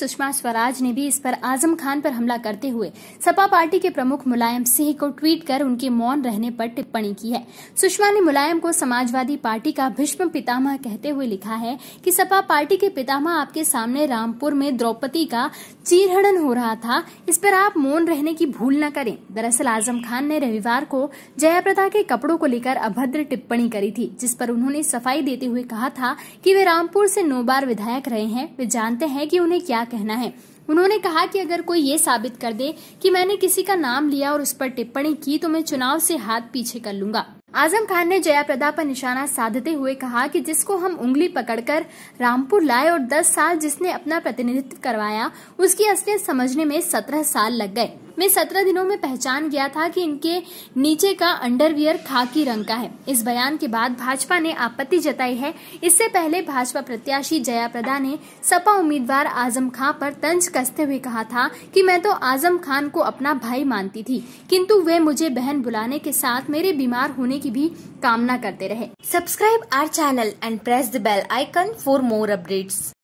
सुषमा स्वराज ने भी इस पर आजम खान पर हमला करते हुए सपा पार्टी के प्रमुख मुलायम सिंह को ट्वीट कर उनके मौन रहने पर टिप्पणी की है। सुषमा ने मुलायम को समाजवादी पार्टी का भीष्म पितामह कहते हुए लिखा है कि सपा पार्टी के पितामह आपके सामने रामपुर में द्रौपदी का चीरहरण हो रहा था, इस पर आप मौन रहने की भूल न करें। दरअसल आजम खान ने रविवार को जया प्रदा के कपड़ों को लेकर अभद्र टिप्पणी करी थी, जिस पर उन्होंने सफाई देते हुए कहा था कि वे रामपुर से 9 बार विधायक रहे हैं, वे जानते हैं कि उन्हें क्या कहना है। उन्होंने कहा कि अगर कोई ये साबित कर दे कि मैंने किसी का नाम लिया और उस पर टिप्पणी की तो मैं चुनाव से हाथ पीछे कर लूंगा। आजम खान ने जया प्रदा पर निशाना साधते हुए कहा कि जिसको हम उंगली पकड़कर रामपुर लाए और 10 साल जिसने अपना प्रतिनिधित्व करवाया, उसकी असलियत समझने में 17 साल लग गए। मैं 17 दिनों में पहचान गया था कि इनके नीचे का अंडरवियर खाकी रंग का है। इस बयान के बाद भाजपा ने आपत्ति जताई है। इससे पहले भाजपा प्रत्याशी जया प्रदा ने सपा उम्मीदवार आजम खान पर तंज कसते हुए कहा था कि मैं तो आजम खान को अपना भाई मानती थी, किंतु वे मुझे बहन बुलाने के साथ मेरे बीमार होने की भी कामना करते रहे। Subscribe our channel and press the bell icon for more updates.